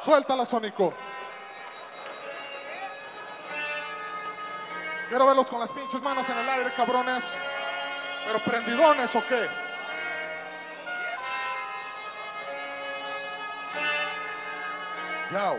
Suéltala, Sónico. Quiero verlos con las pinches manos en el aire, cabrones. ¿Pero prendidones o qué? Yao.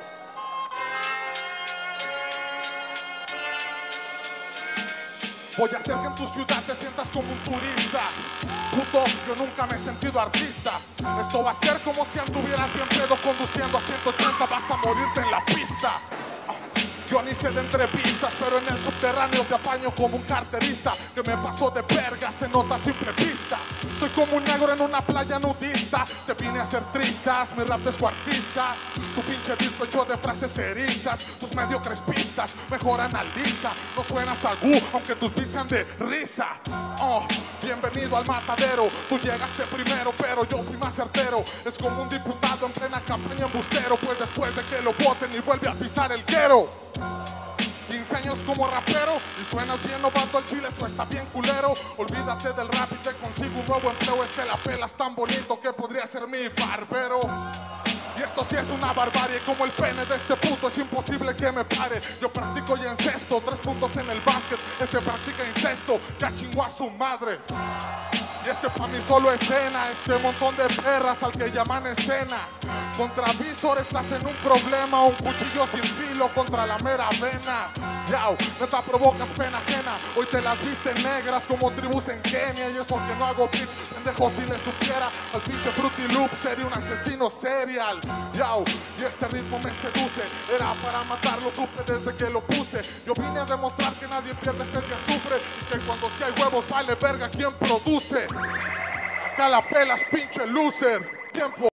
Voy a hacer que en tu ciudad te sientas como un turista. Puto, yo nunca me he sentido artista. Esto va a ser como si anduvieras bien pedo conduciendo a 180, vas a morirte en la pista. Yo ni sé de entrevistas, pero en el subterráneo te apaño como un carterista que me pasó de verga, se nota simple vista. Soy como un negro en una playa nudista. Te vine a hacer trizas, mi rap descuartiza. Tu pinche disco hecho de frases erizas. Tus mediocres pistas, mejor analiza. No suenas a gu, aunque tus beats sean de risa. Bienvenido al matadero. Tú llegaste primero, pero yo fui más certero. Es como un diputado en plena campaña embustero, pues después de que lo voten y vuelve a pisar el guero. 15 años como rapero y suenas bien novato al chile, eso está bien culero. Olvídate del rap y te consigo un nuevo empleo. Es que la pela es tan bonito que podría ser mi barbero. Y esto sí es una barbarie, como el pene de este puto es imposible que me pare. Yo practico y encesto, 3 puntos en el básquet. Este practica incesto, ya chingó a su madre. Y es que pa' mí solo escena, este montón de perras al que llaman escena. Contra Visor estás en un problema, un cuchillo sin filo contra la mera vena. Yao, neta provocas pena ajena, hoy te las viste negras como tribus en Kenia. Y eso que no hago beats, pendejo, si le supiera al pinche Fruity Loop sería un asesino serial. Yao, y este ritmo me seduce, era para matarlo, supe desde que lo puse. Yo vine a demostrar que nadie pierde sed y azufre, y que cuando sí hay huevos vale verga quien produce. Acá la pelas, pinche loser. Tiempo.